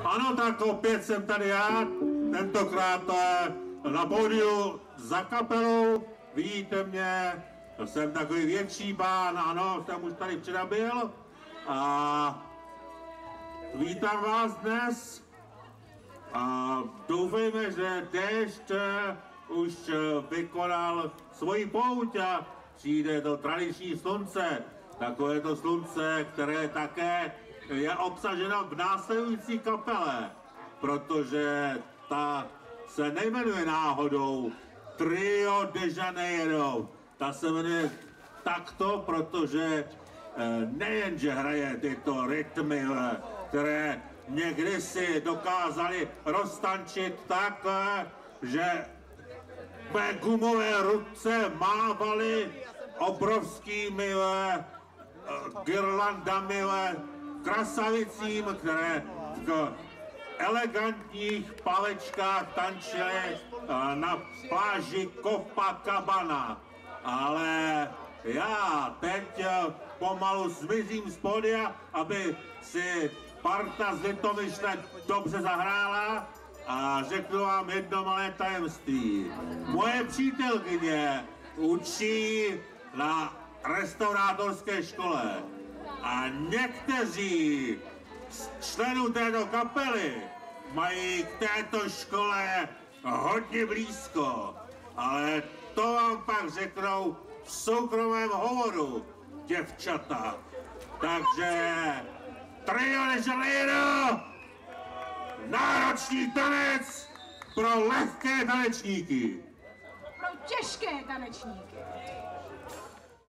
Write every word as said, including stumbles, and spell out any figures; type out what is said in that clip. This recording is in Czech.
Ano, tak opět jsem tady já, tentokrát na pódiu za kapelou, vidíte mě, jsem takový větší pán, ano, jsem už tady včera byl a vítám vás dnes a doufejme, že déšť už vykonal svoji pouť a přijde to tradiční slunce, takové to slunce, které také je obsaženo v následující kapele, protože ta se nejmenuje náhodou Trio de Janeiro. Ta se jmenuje takto, protože nejenže hraje tyto rytmy, které někdy si dokázali roztančit tak, že mé gumové ruce mávaly obrovskými girlandami krasavicím, které v elegantních plavečkách tančily na pláži Copacabana. Ale já teď pomalu zmizím z pódia, aby si parta z Litomyšle dobře zahrála a řeknu vám jedno malé tajemství. Moje přítelkyně učí na restaurátorské škole a někteří z členů této kapely mají k této škole hodně blízko, ale to vám pak řeknou v soukromém hovoru, děvčata. Takže Trio de Janeiro, náročný tanec pro lehké tanečníky. Pro těžké tanečníky.